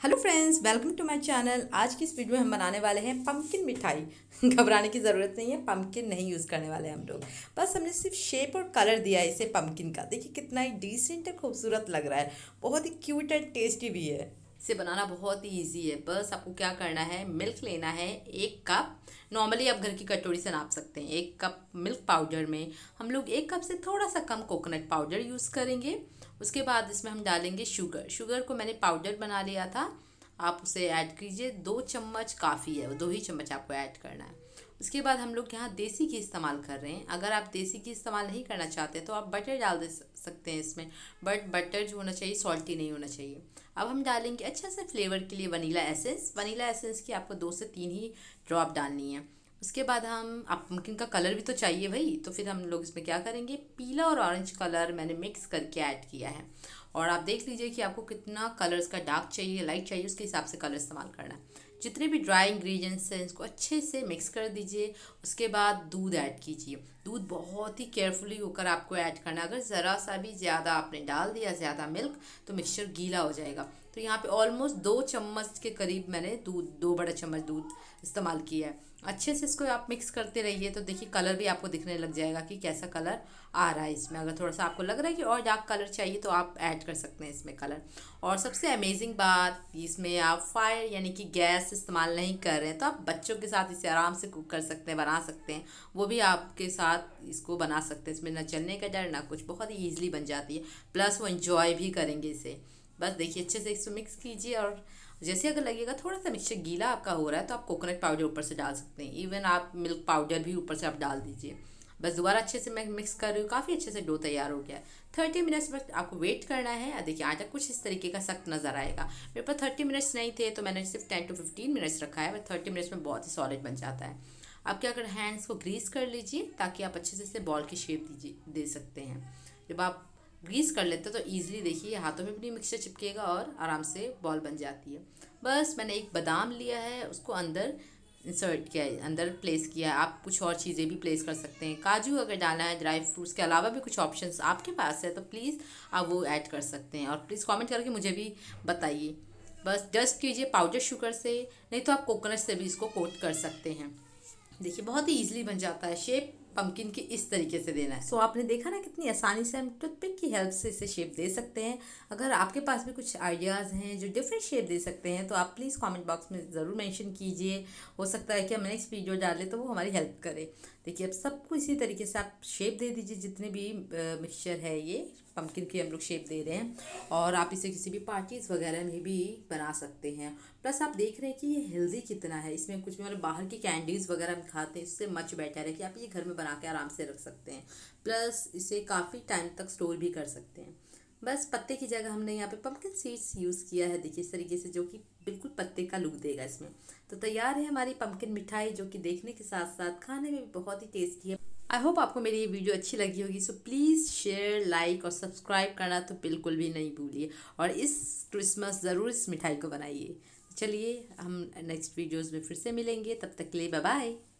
Hello friends, welcome to my channel. आज की इस वीडियो में हम बनाने वाले हैं पम्पकिन मिठाई। घबराने की ज़रूरत नहीं है, पम्पकिन नहीं यूज़ करने वाले हैं हम लोग। बस हमने सिर्फ शेप और कलर दिया है इसे पम्पकिन का। देखिए कितना ही डिसेंट और खूबसूरत लग रहा है, बहुत ही क्यूट एंड टेस्टी भी है। इसे बनाना बहुत ही ईजी है। बस आपको क्या करना है, मिल्क लेना है 1 कप। नॉर्मली आप घर की कटोरी से नाप सकते हैं। 1 कप मिल्क पाउडर में हम लोग 1 कप से थोड़ा सा कम कोकोनट पाउडर यूज़ करेंगे। उसके बाद इसमें हम डालेंगे शुगर। शुगर को मैंने पाउडर बना लिया था, आप उसे ऐड कीजिए। 2 चम्मच काफ़ी है, वो 2 ही चम्मच आपको ऐड करना है। उसके बाद हम लोग यहाँ देसी घी इस्तेमाल कर रहे हैं। अगर आप देसी घी इस्तेमाल नहीं करना चाहते तो आप बटर डाल दे सकते हैं इसमें, बट बटर जो होना चाहिए सॉल्टी नहीं होना चाहिए। अब हम डालेंगे अच्छा से फ्लेवर के लिए वनीला एसेंस। वनीला एसेंस की आपको 2 से 3 ही ड्रॉप डालनी है। उसके बाद हम आप पम्पकिन का कलर भी तो चाहिए भाई, तो फिर हम लोग इसमें क्या करेंगे, पीला और ऑरेंज कलर मैंने मिक्स करके ऐड किया है। और आप देख लीजिए कि आपको कितना कलर्स का डार्क चाहिए, लाइट चाहिए, उसके हिसाब से कलर इस्तेमाल करना है। जितने भी ड्राई इंग्रेडिएंट्स हैं इसको अच्छे से मिक्स कर दीजिए। उसके बाद दूध ऐड कीजिए। दूध बहुत ही केयरफुली होकर आपको ऐड करना है। अगर ज़रा सा भी ज़्यादा आपने डाल दिया ज़्यादा मिल्क तो मिक्सचर गीला हो जाएगा। तो यहाँ पे ऑलमोस्ट 2 चम्मच के करीब मैंने दूध, 2 बड़ा चम्मच दूध इस्तेमाल किया है। अच्छे से इसको आप मिक्स करते रहिए तो देखिए कलर भी आपको दिखने लग जाएगा कि कैसा कलर आ रहा है इसमें। अगर थोड़ा सा आपको लग रहा है कि और डार्क कलर चाहिए तो आप ऐड कर सकते हैं इसमें कलर। और सबसे अमेजिंग बात, इसमें आप फायर यानी कि गैस इस्तेमाल नहीं कर रहे हैं, तो आप बच्चों के साथ इसे आराम से कुक कर सकते हैं, बना सकते हैं। वो भी आपके साथ इसको बना सकते हैं। इसमें ना जलने का डर ना कुछ, बहुत ही ईजिली बन जाती है। प्लस वो इन्जॉय भी करेंगे इसे। बस देखिए अच्छे से इसको मिक्स कीजिए। और जैसे अगर लगेगा थोड़ा सा मिक्सचर गीला आपका हो रहा है तो आप कोकोनट पाउडर ऊपर से डाल सकते हैं। इवन आप मिल्क पाउडर भी ऊपर से आप डाल दीजिए। बस दोबारा अच्छे से मैं मिक्स कर रही हूँ, काफ़ी अच्छे से डो तैयार हो गया है। 30 मिनट्स तक आपको वेट करना है। देखिए आटा कुछ इस तरीके का सख्त नज़र आएगा। मेरे पास 30 मिनट्स नहीं थे तो मैंने सिर्फ 10 to 15 मिनट्स रखा है, बट 30 मिनट्स में बहुत ही सॉलिड बन जाता है। आप क्या कर, हैंड्स को ग्रीस कर लीजिए ताकि आप अच्छे से इसे बॉल की शेप दे सकते हैं। जब आप ग्रीस कर लेते हो तो ईजिली देखिए हाथों में भी नहीं मिक्सचर चिपकेगा और आराम से बॉल बन जाती है। बस मैंने एक बादाम लिया है, उसको अंदर इंसर्ट किया है, अंदर प्लेस किया है। आप कुछ और चीज़ें भी प्लेस कर सकते हैं। काजू अगर डालना है, ड्राई फ्रूट्स के अलावा भी कुछ ऑप्शंस आपके पास है तो प्लीज़ आप वो ऐड कर सकते हैं। और प्लीज़ कमेंट करके मुझे भी बताइए। बस डस्ट कीजिए पाउडर शुगर से, नहीं तो आप कोकोनट से भी इसको कोट कर सकते हैं। देखिए बहुत ही ईजिली बन जाता है। शेप पम्पकिन की इस तरीके से देना है। सो आपने देखा ना कितनी आसानी से हम टूथपिक की हेल्प से इसे शेप दे सकते हैं। अगर आपके पास भी कुछ आइडियाज़ हैं जो डिफरेंट शेप दे सकते हैं तो आप प्लीज़ कमेंट बॉक्स में ज़रूर मेंशन कीजिए। हो सकता है कि हम नेक्स्ट वीडियो डालें तो वो हमारी हेल्प करे। देखिए अब सबको इसी तरीके से आप शेप दे दीजिए। जितने भी मिक्सचर है ये पम्पकिन की हम लोग शेप दे रहे हैं। और आप इसे किसी भी पार्टीज़ वगैरह में भी बना सकते हैं। प्लस आप देख रहे हैं कि ये हेल्दी कितना है। इसमें कुछ भी मतलब बाहर की कैंडीज़ वगैरह हम खाते हैं, इससे मच बेटर है कि आप ये घर में बना के आराम से रख सकते हैं। प्लस इसे काफ़ी टाइम तक स्टोर भी कर सकते हैं। बस पत्ते की जगह हमने यहाँ पे पम्पकिन सीड्स यूज़ किया है, देखिए इस तरीके से, जो कि बिल्कुल पत्ते का लुक देगा इसमें। तो तैयार है हमारी पम्पकिन मिठाई, जो कि देखने के साथ साथ खाने में भी बहुत ही टेस्टी है। आई होप आपको मेरी ये वीडियो अच्छी लगी होगी। सो प्लीज़ शेयर, लाइक और सब्सक्राइब करना तो बिल्कुल भी नहीं भूलिए। और इस क्रिसमस ज़रूर इस मिठाई को बनाइए। चलिए हम नेक्स्ट वीडियोज़ में फिर से मिलेंगे, तब तक के लिए बाय बाय।